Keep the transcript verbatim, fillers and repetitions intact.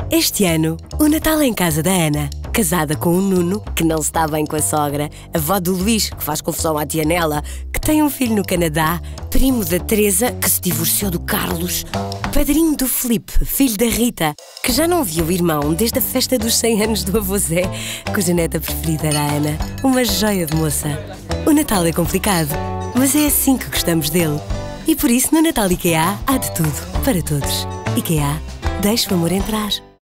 Este ano, o Natal é em casa da Ana, casada com o Nuno, que não se dá bem com a sogra, avó do Luís, que faz confusão à tia Nela, que tem um filho no Canadá, primo da Teresa, que se divorciou do Carlos, padrinho do Filipe, filho da Rita, que já não via o irmão desde a festa dos cem anos do avô Zé, cuja neta preferida era a Ana, uma joia de moça. O Natal é complicado, mas é assim que gostamos dele. E por isso, no Natal IKEA, há de tudo, para todos. IKEA, deixa o amor entrar.